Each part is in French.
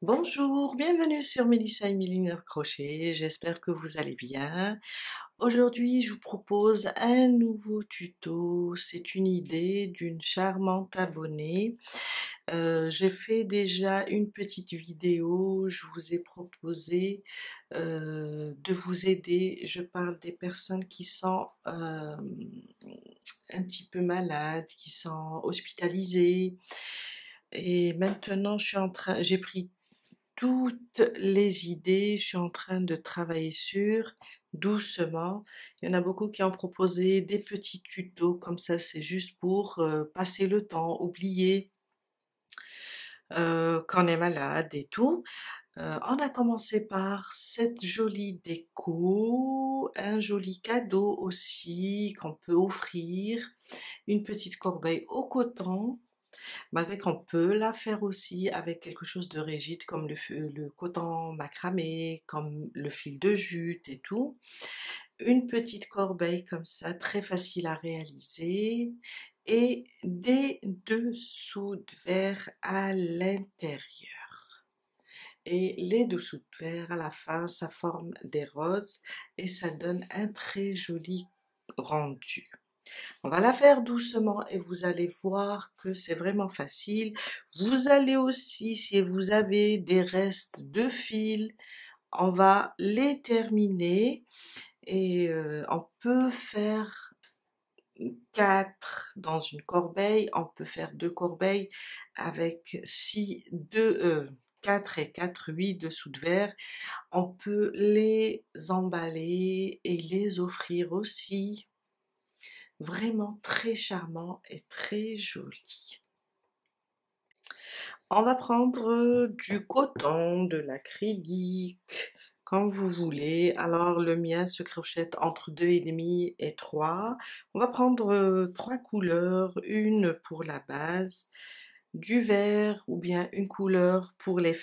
Bonjour, bienvenue sur Mélissa et Mélina Crochet, j'espère que vous allez bien. Aujourd'hui, je vous propose un nouveau tuto, c'est une idée d'une charmante abonnée. J'ai fait déjà une petite vidéo, je vous ai proposé de vous aider. Je parle des personnes qui sont un petit peu malades, qui sont hospitalisées. Et maintenant, j'ai pris toutes les idées, je suis en train de travailler sur, doucement. Il y en a beaucoup qui ont proposé des petits tutos, comme ça c'est juste pour passer le temps, oublier qu'on est malade et tout. On a commencé par cette jolie déco, un joli cadeau aussi qu'on peut offrir, une petite corbeille au coton. Malgré qu'on peut la faire aussi avec quelque chose de rigide comme le coton macramé, comme le fil de jute et tout. Une petite corbeille comme ça, très facile à réaliser. Et des dessous de verre à l'intérieur. Et les dessous de verre à la fin, ça forme des roses et ça donne un très joli rendu. On va la faire doucement et vous allez voir que c'est vraiment facile. Vous allez aussi, si vous avez des restes de fils, on va les terminer et on peut faire 4 dans une corbeille, on peut faire 2 corbeilles avec 4 et 4, 8 dessous de verre. On peut les emballer et les offrir aussi. Vraiment très charmant et très joli. On va prendre du coton, de l'acrylique, comme vous voulez. Alors le mien se crochette entre 2,5 et 3. On va prendre 3 couleurs, une pour la base, du vert ou bien une couleur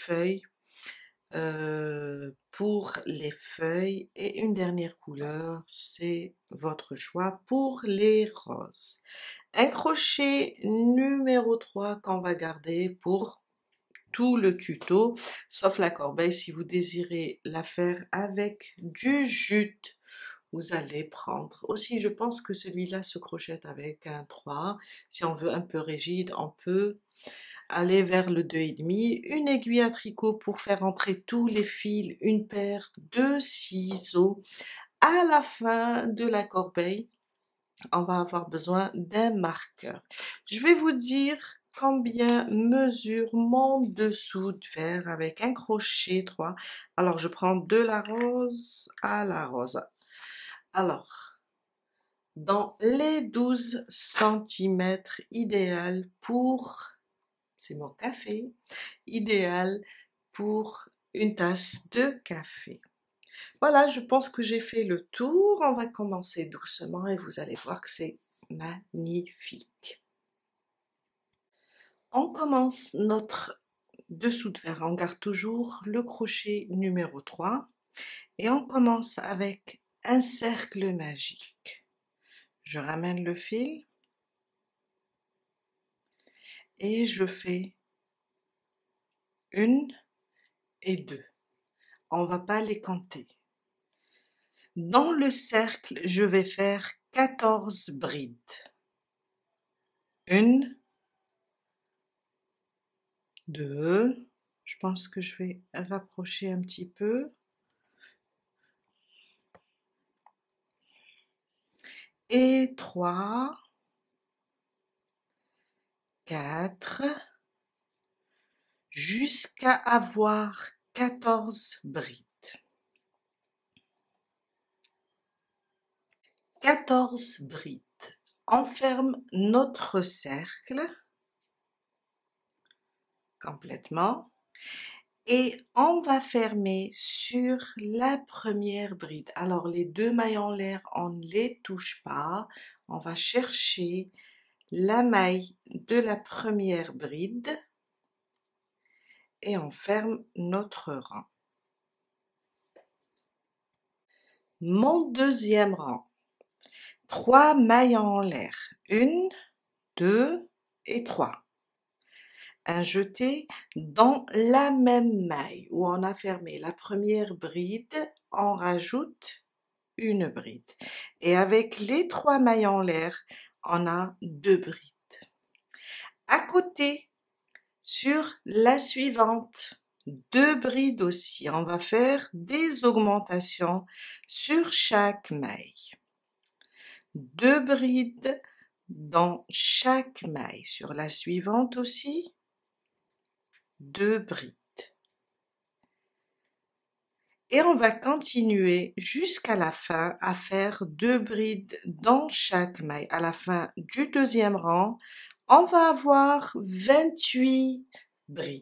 pour les feuilles et une dernière couleur, c'est votre choix pour les roses. Un crochet numéro 3 qu'on va garder pour tout le tuto, sauf la corbeille. Si vous désirez la faire avec du jute, vous allez prendre. Aussi, je pense que celui-là se crochette avec un 3. Si on veut un peu rigide, on peut aller vers le 2,5. Une aiguille à tricot pour faire entrer tous les fils, une paire de ciseaux. À la fin de la corbeille, on va avoir besoin d'un marqueur. Je vais vous dire combien mesure mon dessous de verre avec un crochet 3. Alors, je prends de la rose à la rose. Alors, dans les 12 centimètres idéal pour, c'est mon café, idéal pour une tasse de café. Voilà, je pense que j'ai fait le tour. On va commencer doucement et vous allez voir que c'est magnifique. On commence notre dessous de verre. On garde toujours le crochet numéro 3 et on commence avec un cercle magique. Je ramène le fil et je fais 1 et 2. On va pas les compter. Dans le cercle, je vais faire 14 brides. 1, 2, je pense que je vais rapprocher un petit peu. Et 3, 4, jusqu'à avoir 14 brides. 14 brides. On ferme notre cercle complètement et on va fermer sur la première bride. Alors les 2 mailles en l'air, on ne les touche pas. On va chercher la maille de la première bride et on ferme notre rang. Mon deuxième rang, 3 mailles en l'air, 1, 2 et 3. un jeté dans la même maille où on a fermé la première bride, on rajoute une bride. Et avec les 3 mailles en l'air, on a 2 brides. À côté, sur la suivante, 2 brides aussi. On va faire des augmentations sur chaque maille. 2 brides dans chaque maille. Sur la suivante aussi, 2 brides. Et on va continuer jusqu'à la fin à faire 2 brides dans chaque maille. À la fin du deuxième rang, on va avoir 28 brides.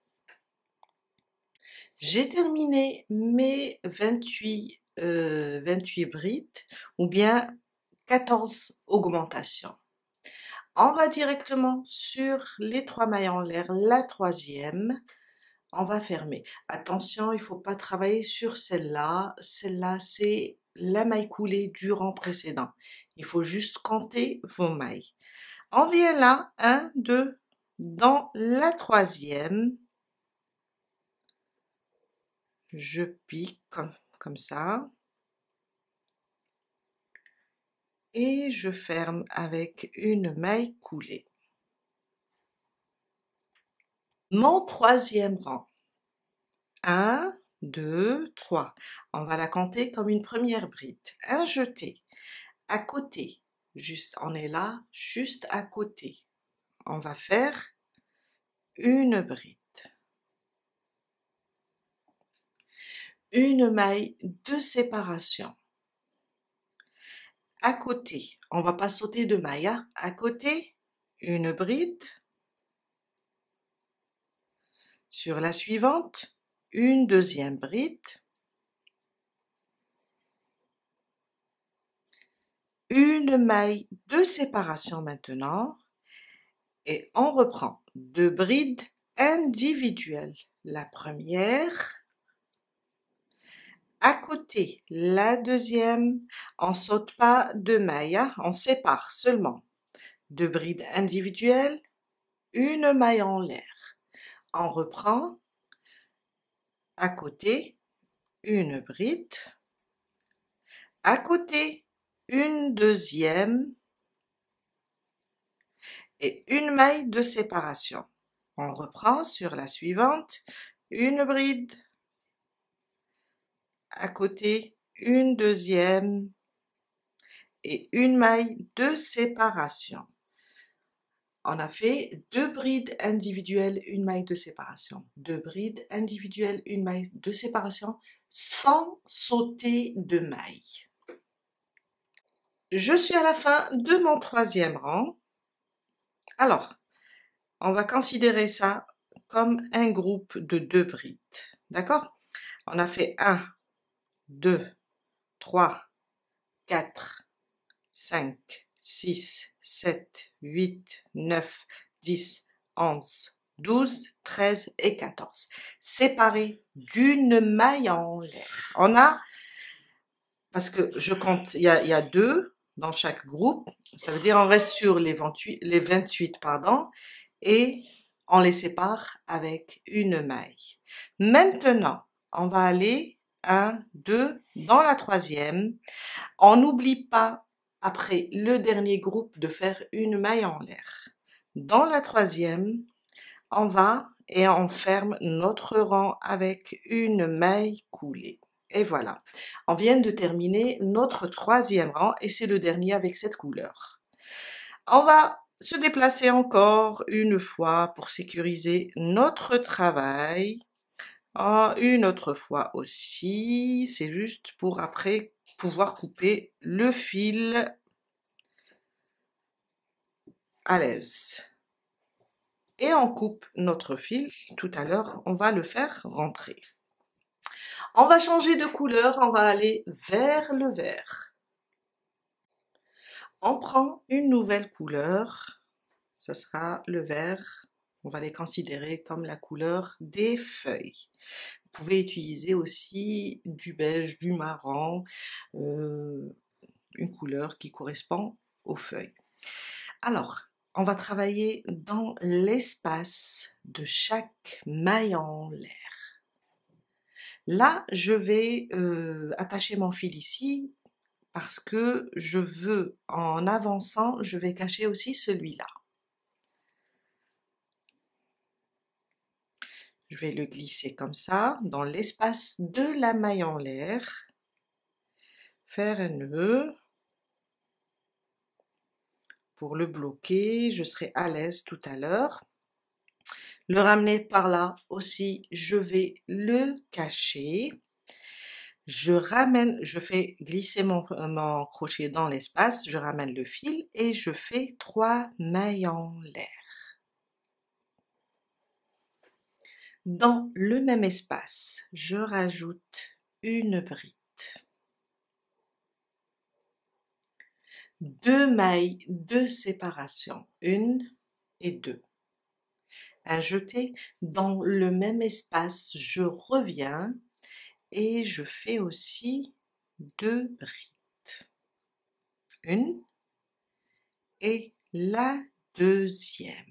J'ai terminé mes 28 brides ou bien 14 augmentations. On va directement sur les 3 mailles en l'air, la troisième. On va fermer. Attention, il faut pas travailler sur celle-là. Celle-là, c'est la maille coulée du rang précédent. Il faut juste compter vos mailles. On vient là, 1, 2, dans la troisième. Je pique comme ça. Et je ferme avec une maille coulée. Mon troisième rang. 1, 2, 3. On va la compter comme une première bride. Un jeté. À côté, juste, on est là, juste à côté. On va faire une bride. Une maille de séparation. À côté, on va pas sauter de maille, hein? À côté, une bride. Sur la suivante, une deuxième bride. Une maille de séparation maintenant. Et on reprend 2 brides individuelles. La première, à côté, la deuxième, on saute pas de maille, hein, on sépare seulement. 2 brides individuelles, une maille en l'air. On reprend, à côté, une bride, à côté, une deuxième et une maille de séparation. On reprend sur la suivante, une bride, à côté, une deuxième et une maille de séparation. On a fait 2 brides individuelles, une maille de séparation. 2 brides individuelles, une maille de séparation, sans sauter de maille. Je suis à la fin de mon troisième rang. Alors, on va considérer ça comme un groupe de 2 brides. D'accord? On a fait 1, 2, 3, 4, 5, 6, 7, 8, 9, 10, 11, 12, 13 et 14. Séparés d'une maille en l'air. On a, parce que je compte, il y a 2 dans chaque groupe, ça veut dire on reste sur les 28 pardon, et on les sépare avec une maille. Maintenant, on va aller 1, 2, dans la troisième. On n'oublie pas, après le dernier groupe, de faire une maille en l'air. Dans la troisième, on va et on ferme notre rang avec une maille coulée. Et voilà, on vient de terminer notre troisième rang et c'est le dernier avec cette couleur. On va se déplacer encore une fois pour sécuriser notre travail. Une autre fois aussi, c'est juste pour après pouvoir couper le fil à l'aise. Et on coupe notre fil, tout à l'heure on va le faire rentrer. On va changer de couleur, on va aller vers le vert. On prend une nouvelle couleur, ce sera le vert, on va les considérer comme la couleur des feuilles. Vous pouvez utiliser aussi du beige, du marron, une couleur qui correspond aux feuilles. Alors, on va travailler dans l'espace de chaque maille en l'air. Là, je vais attacher mon fil ici parce que je veux, en avançant, je vais cacher aussi celui-là. Je vais le glisser comme ça, dans l'espace de la maille en l'air, faire un nœud. Pour le bloquer, je serai à l'aise tout à l'heure. Le ramener par là aussi, je vais le cacher. Je fais glisser mon crochet dans l'espace, je ramène le fil et je fais 3 mailles en l'air. Dans le même espace, je rajoute une bride. 2 mailles de séparation, 1 et 2. Un jeté dans le même espace, je reviens et je fais aussi 2 brides. Une et la deuxième.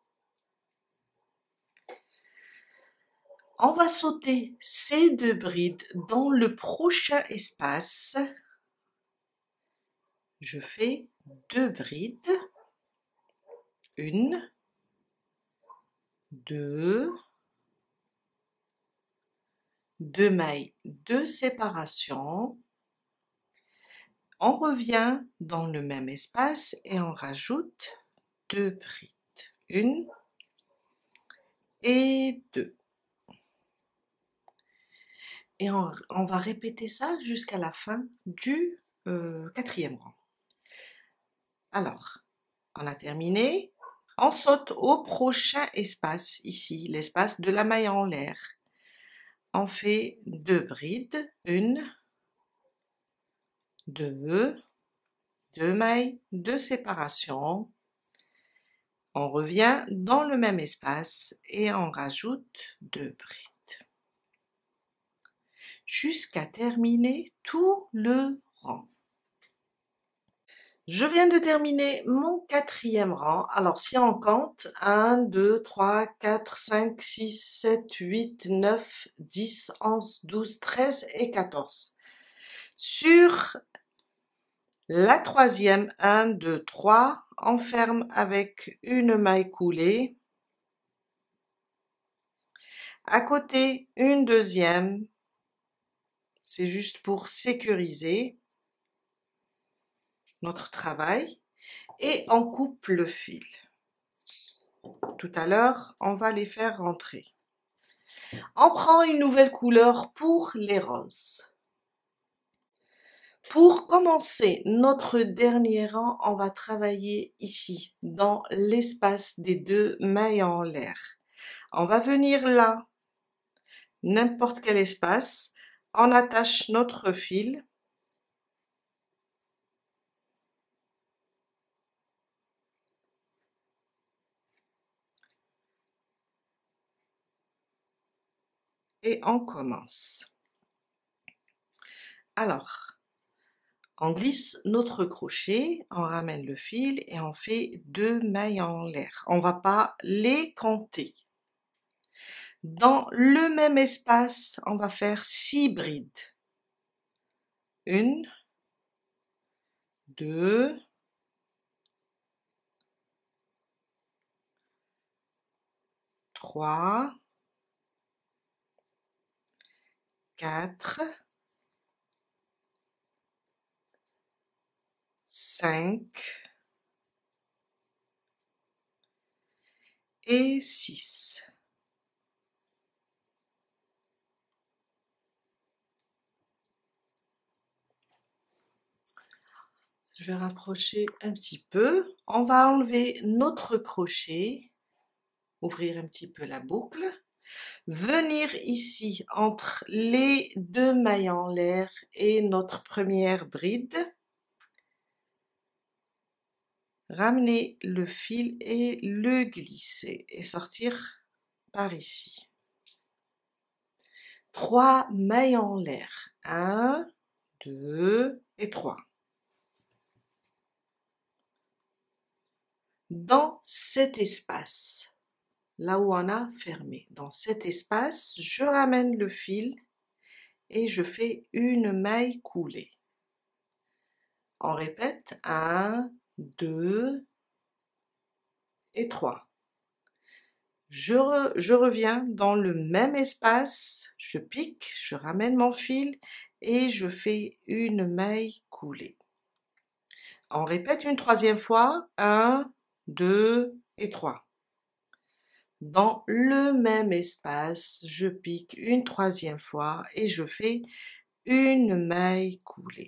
On va sauter ces 2 brides dans le prochain espace. Je fais 2 brides, 1, 2, 2 mailles de séparation. On revient dans le même espace et on rajoute 2 brides, 1 et 2. Et on va répéter ça jusqu'à la fin du 4e rang. Alors, on a terminé. On saute au prochain espace, ici, l'espace de la maille en l'air. On fait 2 brides, 1, 2, 2 mailles de séparation. On revient dans le même espace et on rajoute 2 brides. Jusqu'à terminer tout le rang. Je viens de terminer mon 4e rang. Alors, si on compte, 1, 2, 3, 4, 5, 6, 7, 8, 9, 10, 11, 12, 13 et 14. Sur la 3e, 1, 2, 3, on ferme avec une maille coulée. À côté, une deuxième. C'est juste pour sécuriser notre travail. Et on coupe le fil. Tout à l'heure, on va les faire rentrer. On prend une nouvelle couleur pour les roses. Pour commencer notre dernier rang, on va travailler ici, dans l'espace des 2 mailles en l'air. On va venir là, n'importe quel espace, on attache notre fil. Et on commence. Alors, on glisse notre crochet, on ramène le fil et on fait 2 mailles en l'air. On va pas les compter. Dans le même espace, on va faire 6 brides. 1, 2, 3, 4, 5 et 6. Je vais rapprocher un petit peu. On va enlever notre crochet, ouvrir un petit peu la boucle, venir ici entre les 2 mailles en l'air et notre première bride, ramener le fil et le glisser et sortir par ici. 3 mailles en l'air, 1, 2 et 3. Dans cet espace, là où on a fermé, dans cet espace, je ramène le fil et je fais une maille coulée. On répète 1, 2 et 3. Je reviens dans le même espace, je pique, je ramène mon fil et je fais une maille coulée. On répète une troisième fois, 1, 2 et 3. Dans le même espace, je pique une troisième fois et je fais une maille coulée.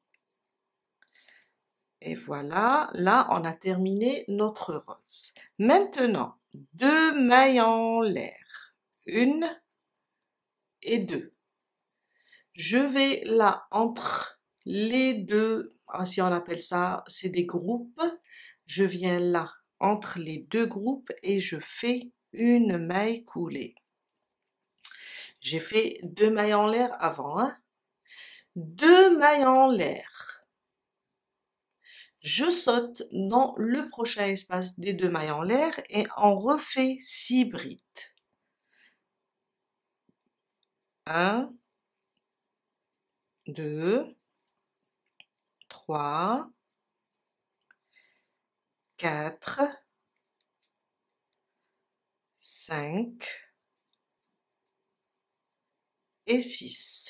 Et voilà, là on a terminé notre rose. Maintenant, 2 mailles en l'air, 1 et 2. Je vais là entre les deux, si on appelle ça, c'est des groupes. Je viens là entre les deux groupes et je fais une maille coulée. J'ai fait 2 mailles en l'air avant, hein? 2 mailles en l'air. Je saute dans le prochain espace des 2 mailles en l'air et on refait 6 brides. 1, 2, 3, 4, 5 et 6.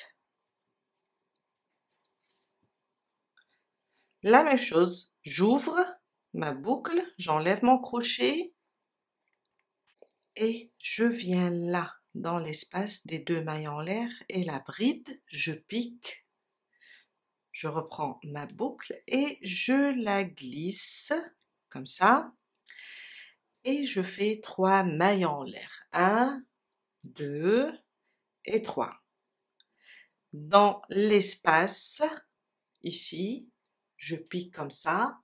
La même chose, j'ouvre ma boucle, j'enlève mon crochet et je viens là dans l'espace des 2 mailles en l'air et la bride, je pique, je reprends ma boucle et je la glisse comme ça et je fais 3 mailles en l'air. 1, 2 et 3. Dans l'espace, ici, je pique comme ça,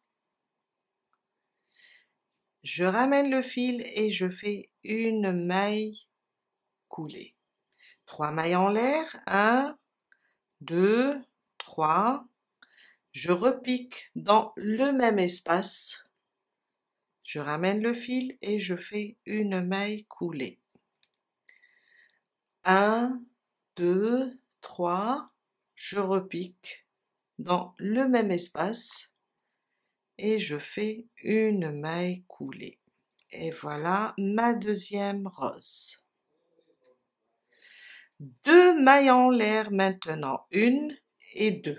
je ramène le fil et je fais une maille coulée. 3 mailles en l'air, 1, 2, 3. Je repique dans le même espace, je ramène le fil et je fais une maille coulée. 1, 2, 3, je repique dans le même espace et je fais une maille coulée. Et voilà ma deuxième rose. 2 mailles en l'air maintenant, 1 et 2.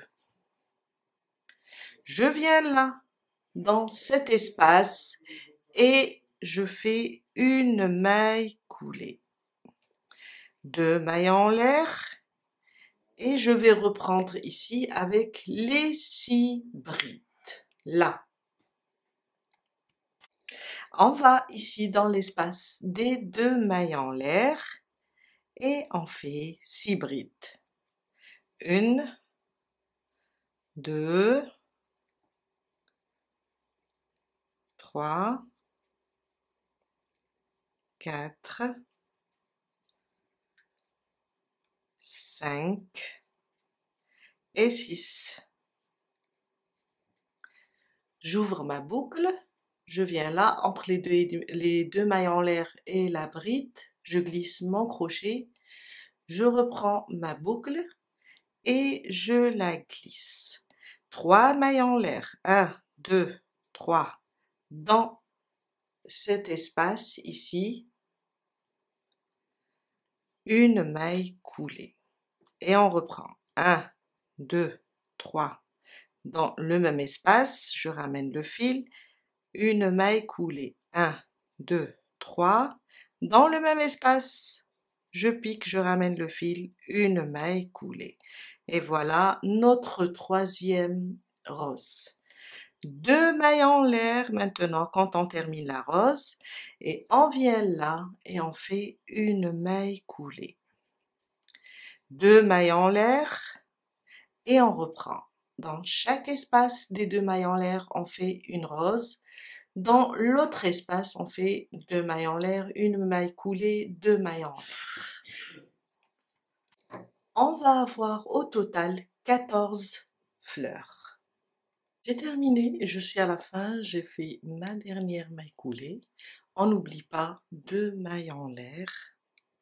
Je viens là, dans cet espace, et je fais une maille coulée. 2 mailles en l'air, et je vais reprendre ici avec les 6 brides. Là. On va ici dans l'espace des 2 mailles en l'air, et on fait 6 brides. 1, 2, 3, 4, 5 et 6. J'ouvre ma boucle, je viens là entre les deux mailles en l'air et la bride, je glisse mon crochet, je reprends ma boucle et je la glisse. 3 mailles en l'air, 1, 2, 3, dans cet espace ici, une maille coulée. Et on reprend 1, 2, 3. Dans le même espace, je ramène le fil, une maille coulée. 1, 2, 3. Dans le même espace, je pique, je ramène le fil, une maille coulée. Et voilà notre troisième rose. 2 mailles en l'air maintenant quand on termine la rose et on vient là et on fait une maille coulée. 2 mailles en l'air et on reprend. Dans chaque espace des 2 mailles en l'air, on fait une rose. Dans l'autre espace, on fait 2 mailles en l'air, une maille coulée, 2 mailles en l'air. On va avoir au total 14 fleurs. J'ai terminé, je suis à la fin, j'ai fait ma dernière maille coulée. On n'oublie pas 2 mailles en l'air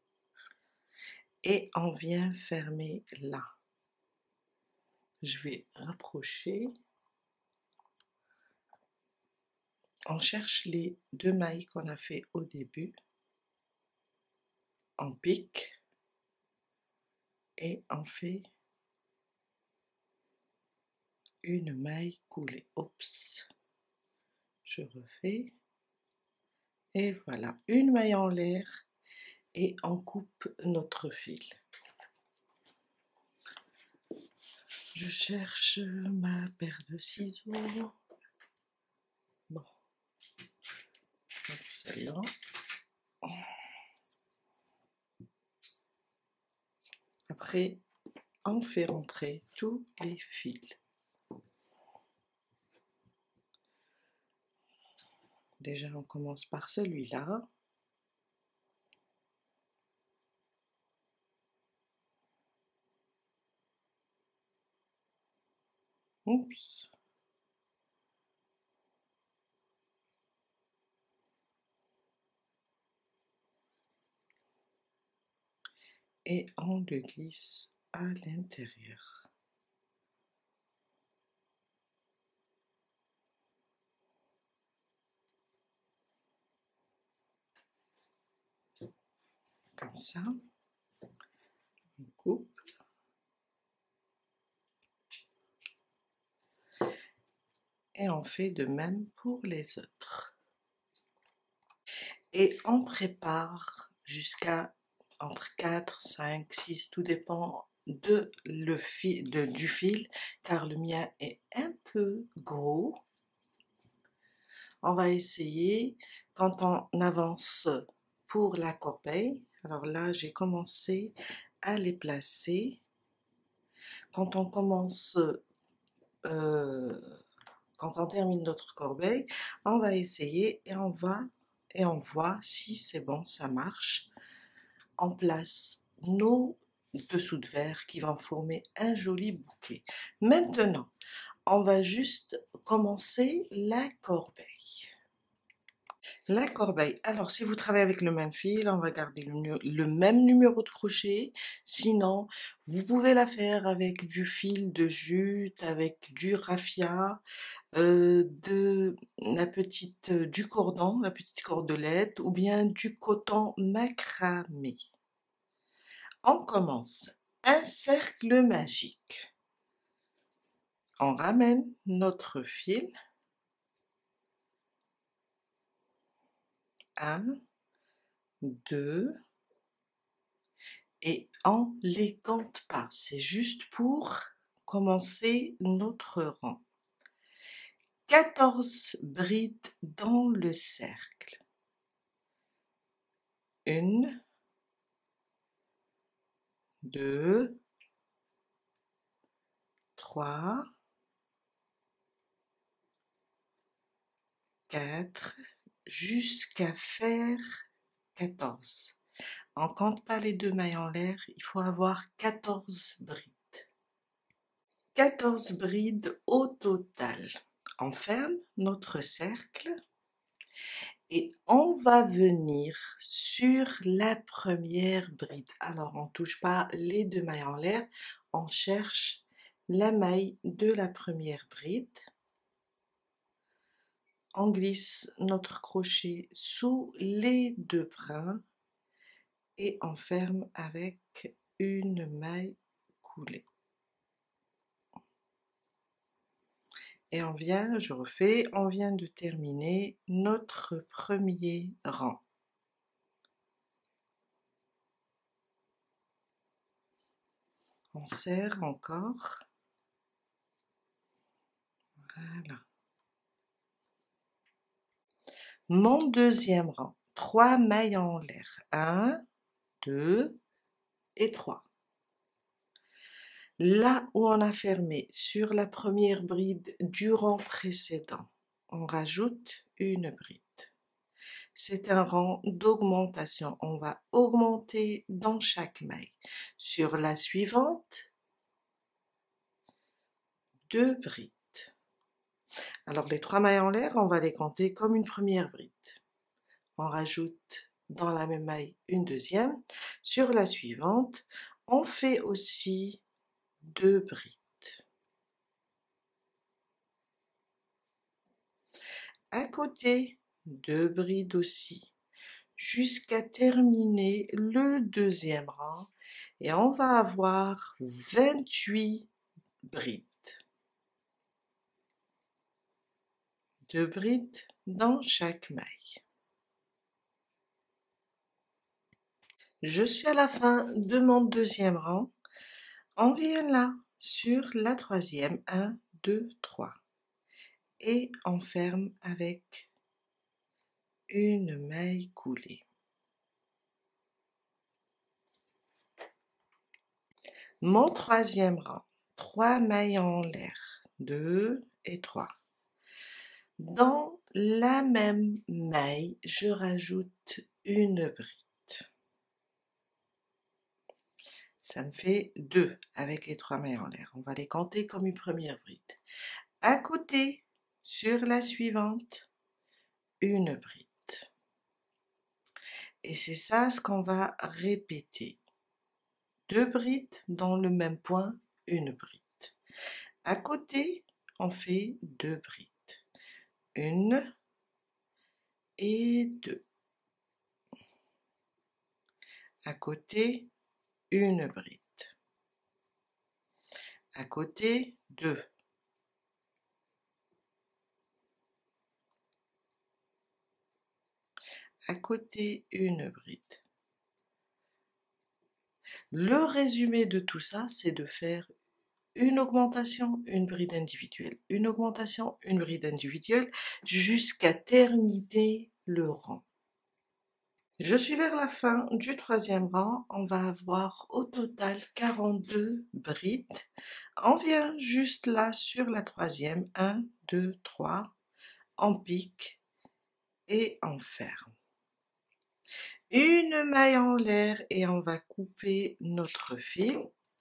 et on vient fermer là. Je vais rapprocher. On cherche les 2 mailles qu'on a fait au début. On pique et on fait une maille coulée. Oups, je refais. Et voilà, une maille en l'air et on coupe notre fil. Je cherche ma paire de ciseaux. Bon, celle-là. Après, on fait rentrer tous les fils. Déjà, on commence par celui-là. Oups. Et on le glisse à l'intérieur. Comme ça. On coupe. Et on fait de même pour les autres. Et on prépare jusqu'à entre 4, 5, 6, tout dépend du fil, car le mien est un peu gros. On va essayer, quand on avance pour la corbeille, alors là j'ai commencé à les placer. Quand on commence, quand on termine notre corbeille, on va essayer et on voit si c'est bon, ça marche. On place nos dessous de verre qui vont former un joli bouquet. Maintenant, on va juste commencer la corbeille. La corbeille, alors si vous travaillez avec le même fil, on va garder le même numéro de crochet. Sinon, vous pouvez la faire avec du fil de jute, avec du raffia, du cordon, la petite cordelette, ou bien du coton macramé. On commence un cercle magique. On ramène notre fil. 1, 2, et on les compte pas. C'est juste pour commencer notre rang. 14 brides dans le cercle. 1, 2, 3, 4, jusqu'à faire 14. On compte pas les 2 mailles en l'air, il faut avoir 14 brides. 14 brides au total. On ferme notre cercle et on va venir sur la première bride. Alors on touche pas les 2 mailles en l'air, on cherche la maille de la première bride. On glisse notre crochet sous les 2 brins et on ferme avec une maille coulée. Et on vient, je refais, on vient de terminer notre premier rang. On serre encore. Voilà. Mon deuxième rang, 3 mailles en l'air. 1, 2 et 3. Là où on a fermé sur la première bride du rang précédent, on rajoute une bride. C'est un rang d'augmentation. On va augmenter dans chaque maille. Sur la suivante, 2 brides. Alors les 3 mailles en l'air, on va les compter comme une première bride. On rajoute dans la même maille une deuxième. Sur la suivante, on fait aussi 2 brides. À côté, 2 brides aussi, jusqu'à terminer le deuxième rang, et on va avoir 28 brides. 2 brides dans chaque maille. Je suis à la fin de mon deuxième rang. On vient là sur la troisième, 1, 2, 3, et on ferme avec une maille coulée. Mon troisième rang, 3 mailles en l'air, 2 et 3. Dans la même maille, je rajoute une bride. Ça me fait 2 avec les 3 mailles en l'air. On va les compter comme une première bride. À côté, sur la suivante, une bride. Et c'est ça ce qu'on va répéter. 2 brides dans le même point, une bride. À côté, on fait 2 brides. 1 et 2. À côté, une bride. À côté, 2. À côté, une bride. Le résumé de tout ça, c'est de faire une augmentation, une bride individuelle, une augmentation, une bride individuelle, jusqu'à terminer le rang. Je suis vers la fin du troisième rang, on va avoir au total 42 brides. On vient juste là sur la troisième, 1, 2, 3, on pique et on ferme. Une maille en l'air et on va couper notre fil.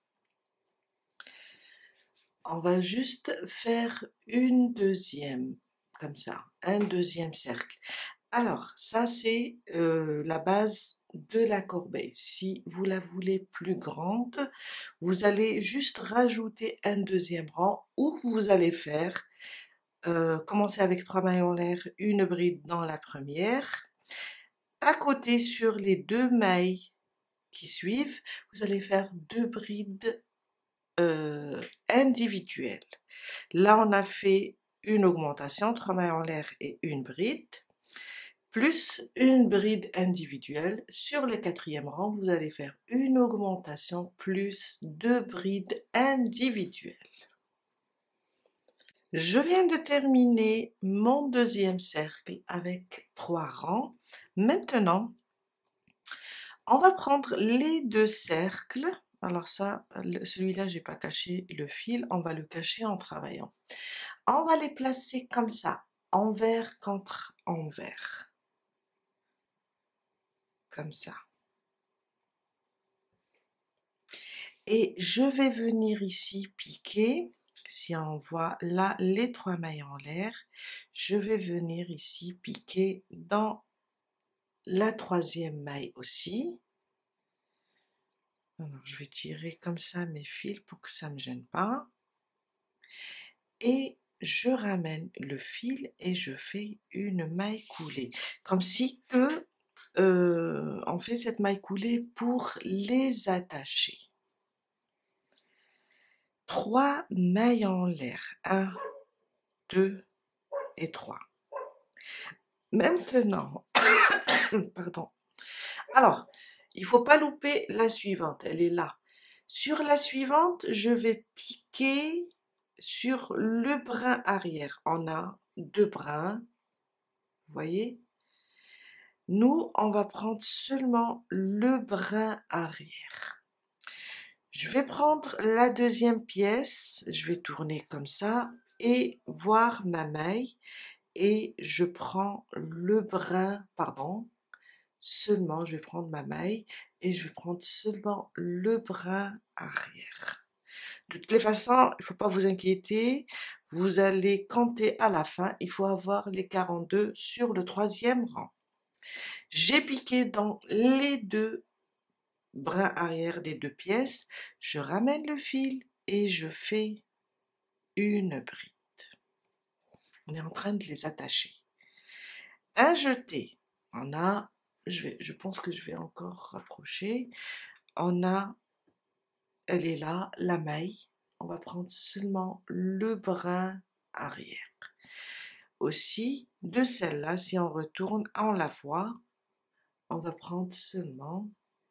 On va juste faire une deuxième, comme ça, un deuxième cercle. Alors, ça c'est la base de la corbeille. Si vous la voulez plus grande, vous allez juste rajouter un deuxième rang où vous allez faire, commencer avec 3 mailles en l'air, une bride dans la première. À côté, sur les 2 mailles qui suivent, vous allez faire 2 brides individuelles. Là, on a fait une augmentation, 3 mailles en l'air et une bride, plus une bride individuelle. Sur le quatrième rang, vous allez faire une augmentation plus 2 brides individuelles. Je viens de terminer mon deuxième cercle avec 3 rangs. Maintenant, on va prendre les 2 cercles. Alors ça, celui-là, j'ai pas caché le fil, on va le cacher en travaillant. On va les placer comme ça, envers contre envers. Comme ça. Et je vais venir ici piquer. Si on voit là les 3 mailles en l'air, je vais venir ici piquer dans la troisième maille aussi. Alors, je vais tirer comme ça mes fils pour que ça ne me gêne pas. Et je ramène le fil et je fais une maille coulée. Comme si que on fait cette maille coulée pour les attacher. 3 mailles en l'air. 1, 2 et 3. Maintenant, pardon. Alors, il faut pas louper la suivante, elle est là. Sur la suivante, je vais piquer sur le brin arrière. On a 2 brins, vous voyez? Nous, on va prendre seulement le brin arrière. Je vais prendre la deuxième pièce, je vais tourner comme ça et voir ma maille et je prends le brin, pardon, seulement je vais prendre ma maille et je vais prendre seulement le brin arrière. De toutes les façons, il ne faut pas vous inquiéter, vous allez compter à la fin, il faut avoir les 42 sur le troisième rang. J'ai piqué dans les deux brins arrière des deux pièces, je ramène le fil et je fais une bride. On est en train de les attacher. Un jeté, on a, je pense que je vais encore rapprocher, on a, elle est là, la maille, on va prendre seulement le brin arrière. Aussi, de celle-là, si on retourne, on la voit, on va prendre seulement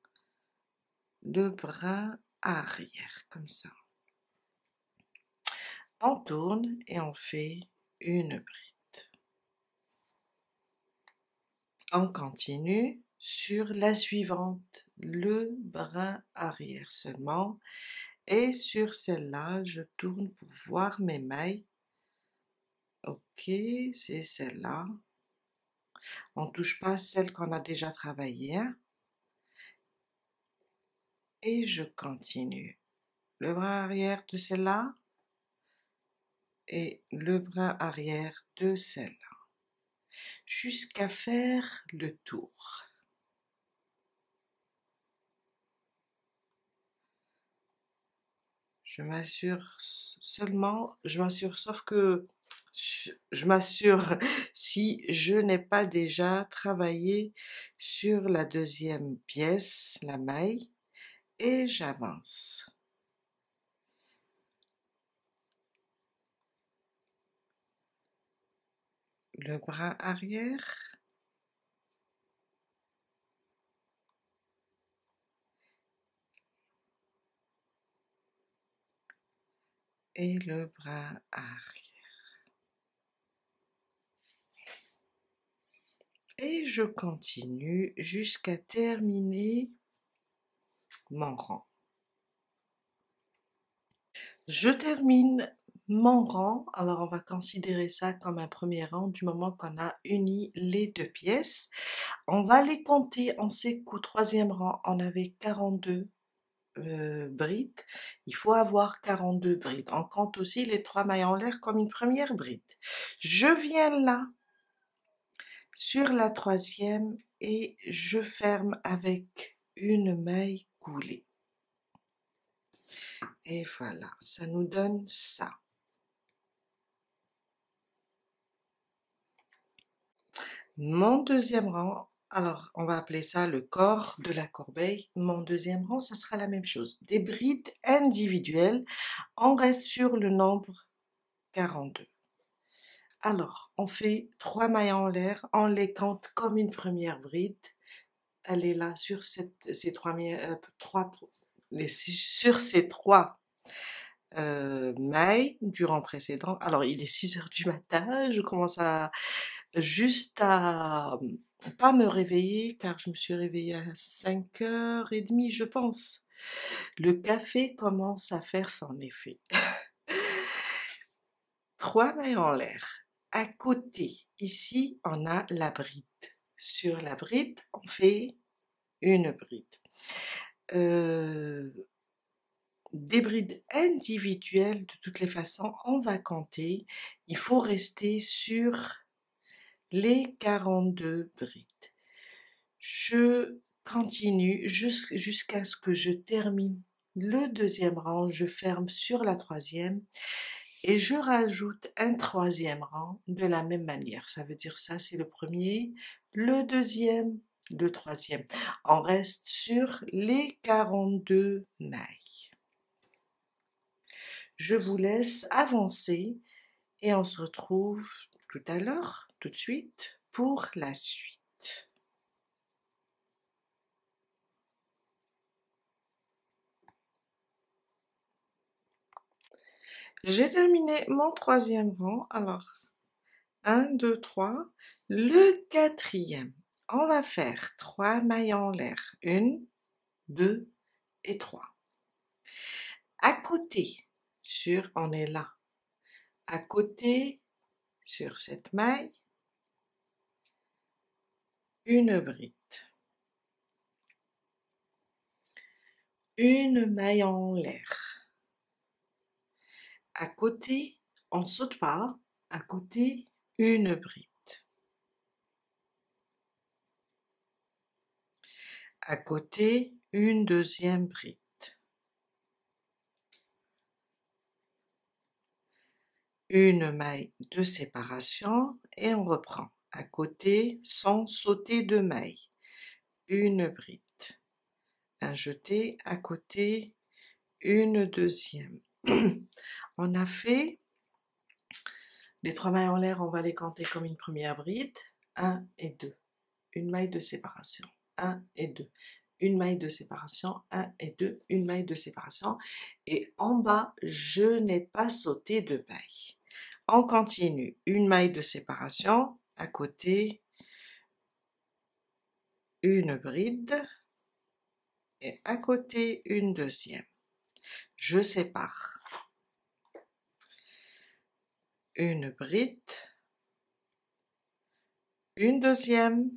le brin arrière, comme ça. On tourne et on fait une bride. On continue sur la suivante, le brin arrière seulement. Et sur celle-là, je tourne pour voir mes mailles. Ok, c'est celle-là. On ne touche pas celle qu'on a déjà travaillée. Hein. Et je continue. Le brin arrière de celle-là et le brin arrière de celle-là. Jusqu'à faire le tour. Je m'assure seulement, sauf que je m'assure si je n'ai pas déjà travaillé sur la deuxième pièce, la maille, et j'avance. Le bras arrière. Et le bras arrière. Et je continue jusqu'à terminer mon rang. Je termine mon rang, alors on va considérer ça comme un premier rang du moment qu'on a uni les deux pièces. On va les compter, on sait qu'au troisième rang, on avait 42 brides. Il faut avoir 42 brides. On compte aussi les 3 mailles en l'air comme une première bride. Je viens là, sur la troisième, et je ferme avec une maille coulée. Et voilà, ça nous donne ça. Mon deuxième rang, alors on va appeler ça le corps de la corbeille. Mon deuxième rang, ça sera la même chose. Des brides individuelles, on reste sur le nombre 42. Alors, on fait 3 mailles en l'air, on les compte comme une première bride. Elle est là sur ces trois, sur ces trois mailles du rang précédent. Alors, il est 6 heures du matin, je commence à juste à pas me réveiller car je me suis réveillée à 5h30, je pense. Le café commence à faire son effet. 3 mailles en l'air. À côté, ici, on a la bride. Sur la bride, on fait une bride. Des brides individuelles, de toutes les façons, on va compter. Il faut rester sur les 42 brides. Je continue jusqu'à ce que je termine le deuxième rang, je ferme sur la troisième et je rajoute un troisième rang de la même manière. Ça veut dire ça, c'est le premier, le deuxième, le troisième. On reste sur les 42 mailles. Je vous laisse avancer et on se retrouve tout à l'heure, tout de suite, pour la suite. J'ai terminé mon troisième rang. Alors, 1, 2, 3. Le quatrième, on va faire 3 mailles en l'air. 1, 2 et 3. À côté, on est là. À côté, sur cette maille, une bride. Une maille en l'air. À côté, on ne saute pas, à côté, une bride. À côté, une deuxième bride. Une maille de séparation et on reprend. À côté, sans sauter de maille. Une bride. Un jeté, à côté, une deuxième. On a fait les 3 mailles en l'air, on va les compter comme une première bride. 1 et 2. Une maille de séparation. 1 et 2. Une maille de séparation, 1 et 2, une maille de séparation. Et en bas, je n'ai pas sauté de maille. On continue. Une maille de séparation, à côté, une bride, et à côté, une deuxième. Je sépare. Une bride, une deuxième,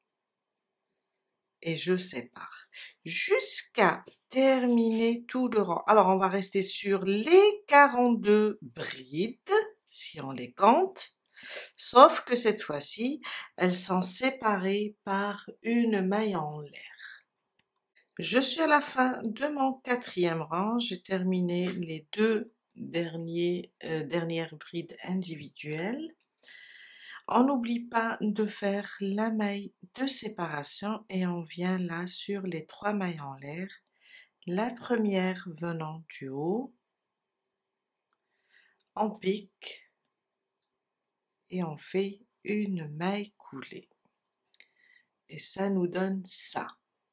et je sépare jusqu'à terminer tout le rang. Alors on va rester sur les 42 brides si on les compte, sauf que cette fois-ci elles sont séparées par une maille en l'air. Je suis à la fin de mon 4e rang, j'ai terminé les 2 dernières brides individuelles. On n'oublie pas de faire la maille de séparation et on vient là sur les 3 mailles en l'air, la première venant du haut, on pique et on fait une maille coulée. Et ça nous donne ça.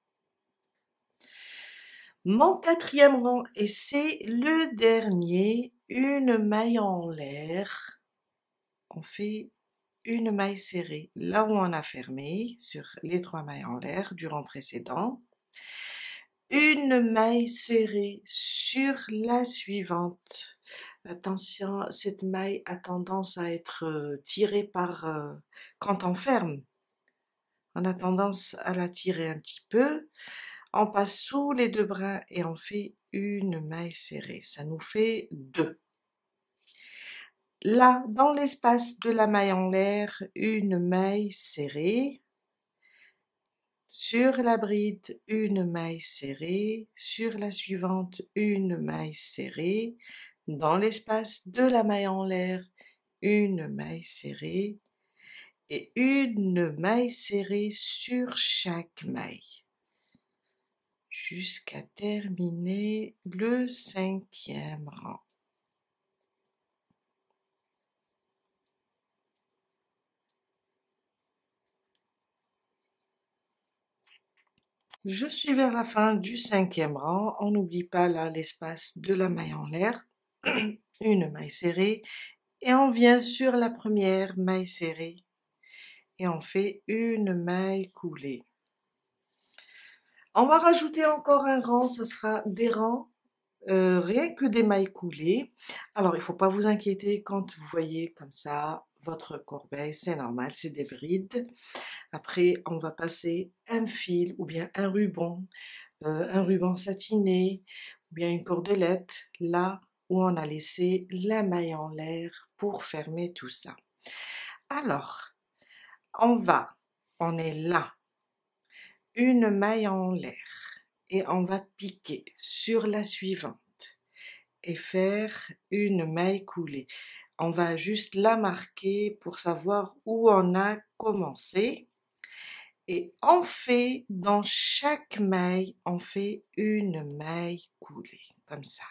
Mon 4e rang, et c'est le dernier, une maille en l'air, on fait une maille serrée là où on a fermé sur les 3 mailles en l'air du rang précédent, une maille serrée sur la suivante. Attention, cette maille a tendance à être tirée par quand on ferme. On a tendance à la tirer un petit peu. On passe sous les 2 bras et on fait une maille serrée. Ça nous fait 2. Là, dans l'espace de la maille en l'air, une maille serrée. Sur la bride, une maille serrée. Sur la suivante, une maille serrée. Dans l'espace de la maille en l'air, une maille serrée. Et une maille serrée sur chaque maille. Jusqu'à terminer le 5e rang. Je suis vers la fin du 5e rang, on n'oublie pas là l'espace de la maille en l'air, une maille serrée, et on vient sur la première maille serrée, et on fait une maille coulée. On va rajouter encore un rang, ce sera des rangs, rien que des mailles coulées. Alors il ne faut pas vous inquiéter quand vous voyez comme ça votre corbeille, c'est normal, c'est des brides. Après on va passer un fil ou bien un ruban satiné, ou bien une cordelette, là où on a laissé la maille en l'air pour fermer tout ça. Alors, on est là, une maille en l'air, et on va piquer sur la suivante et faire une maille coulée. On va juste la marquer pour savoir où on a commencé. Et on fait, dans chaque maille, on fait une maille coulée, comme ça.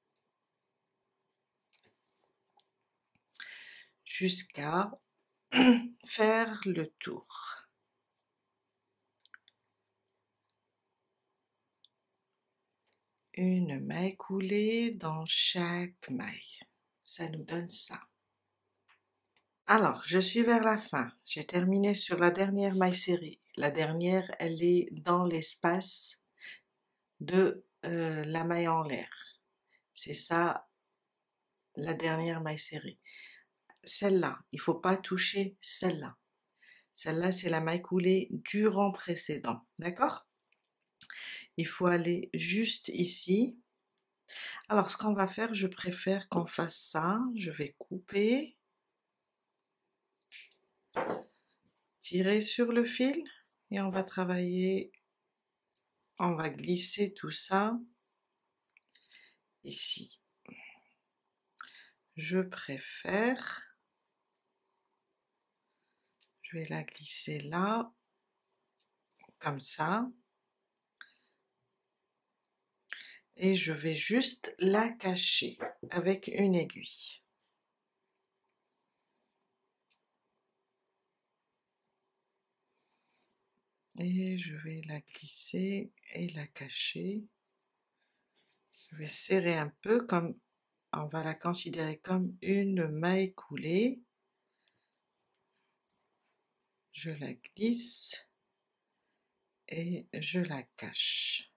Jusqu'à faire le tour. Une maille coulée dans chaque maille. Ça nous donne ça. Alors, je suis vers la fin. J'ai terminé sur la dernière maille serrée. La dernière, elle est dans l'espace de la maille en l'air. C'est ça, la dernière maille serrée. Celle-là, il ne faut pas toucher celle-là. Celle-là, c'est la maille coulée du rang précédent. D'accord? Il faut aller juste ici Alors, ce qu'on va faire, je préfère qu'on fasse ça. Je vais couper, tirer sur le fil et on va travailler, on va glisser tout ça ici. Je préfère, je vais la glisser là, comme ça, et je vais juste la cacher avec une aiguille. Et je vais la glisser et la cacher. Je vais serrer un peu, comme on va la considérer comme une maille coulée. Je la glisse et je la cache.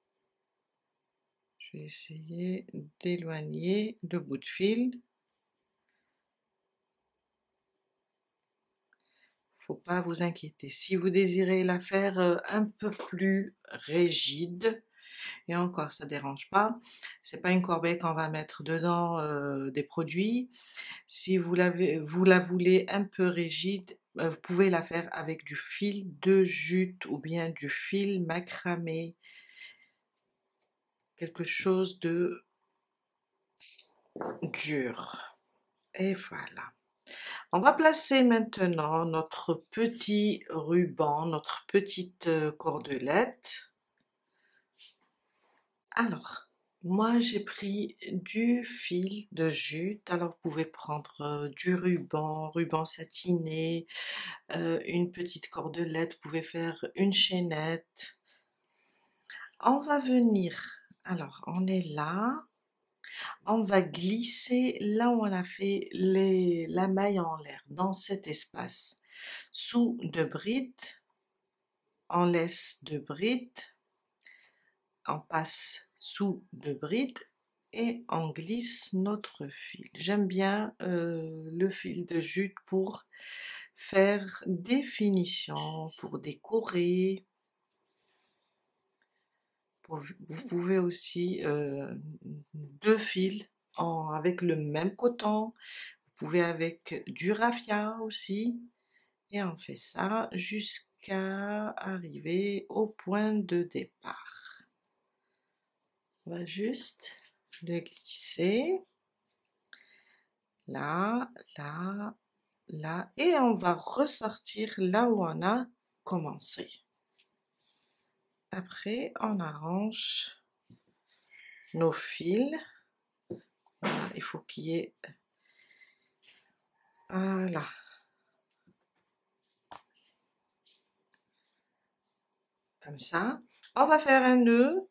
Je vais essayer d'éloigner le bout de fil. Faut pas vous inquiéter. Si vous désirez la faire un peu plus rigide, et encore ça dérange pas, c'est pas une corbeille qu'on va mettre dedans des produits. Si vous la voulez un peu rigide, vous pouvez la faire avec du fil de jute ou bien du fil macramé, quelque chose de dur. Et voilà. On va placer maintenant notre petit ruban, notre petite cordelette. Alors, moi j'ai pris du fil de jute, alors vous pouvez prendre du ruban satiné, une petite cordelette, vous pouvez faire une chaînette. On va venir, alors on est là, on va glisser là où on a fait la maille en l'air, dans cet espace. Sous deux brides, on laisse deux brides, on passe sous deux brides et on glisse notre fil. J'aime bien le fil de jute pour faire des finitions, pour décorer. Vous pouvez aussi deux fils avec le même coton, vous pouvez avec du raffia aussi, et on fait ça jusqu'à arriver au point de départ. On va juste le glisser là, là, là, et on va ressortir là où on a commencé. Après, on arrange nos fils. Voilà, il faut qu'il y ait... Voilà. Comme ça. On va faire un nœud.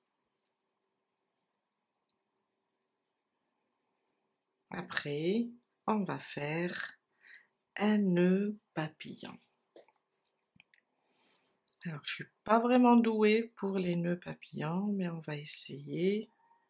Après, on va faire un nœud papillon. Alors, je suis pas vraiment douée pour les nœuds papillons, mais on va essayer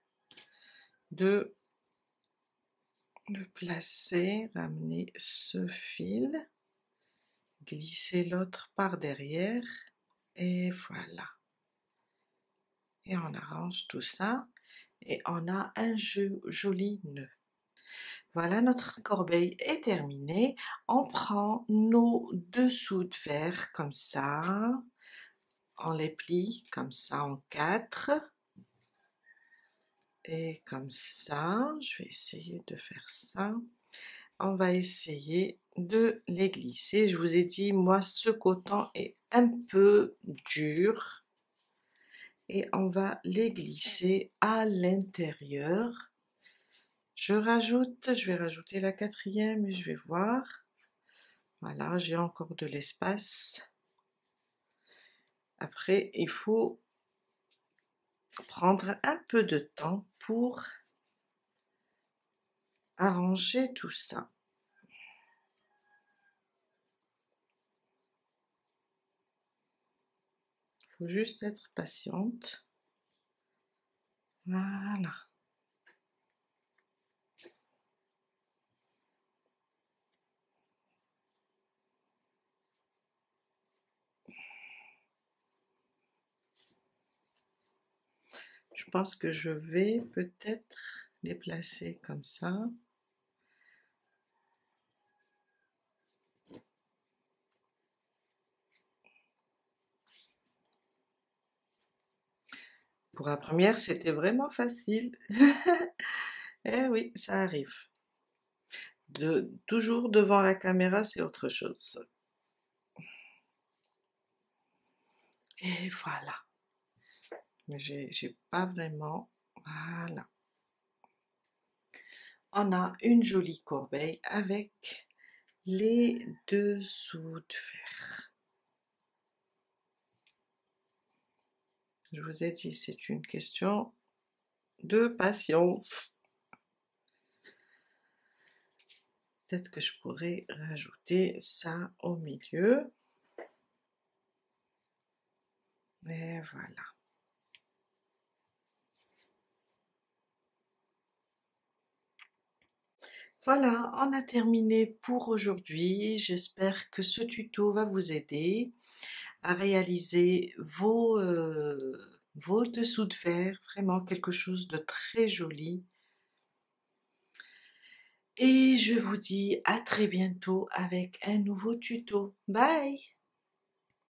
de le placer, ramener ce fil, glisser l'autre par derrière, et voilà. Et on arrange tout ça, et on a un joli nœud. Voilà, notre corbeille est terminée. On prend nos dessous de verre comme ça, on les plie comme ça en quatre, et comme ça, je vais essayer de faire ça. On va essayer de les glisser. Je vous ai dit, moi ce coton est un peu dur, et on va les glisser à l'intérieur. Je vais rajouter la quatrième et je vais voir. Voilà, j'ai encore de l'espace. Après, il faut prendre un peu de temps pour arranger tout ça. Il faut juste être patiente. Voilà. Je pense que je vais peut-être les placer comme ça. Pour la première, c'était vraiment facile. Eh oui, ça arrive. Toujours devant la caméra, c'est autre chose. Et voilà. Mais j'ai pas vraiment... Voilà. On a une jolie corbeille avec les dessous de fer. Je vous ai dit, c'est une question de patience. Peut-être que je pourrais rajouter ça au milieu. Et voilà. Voilà, on a terminé pour aujourd'hui. J'espère que ce tuto va vous aider à réaliser vos dessous de verre, vraiment quelque chose de très joli. Et je vous dis à très bientôt avec un nouveau tuto. Bye!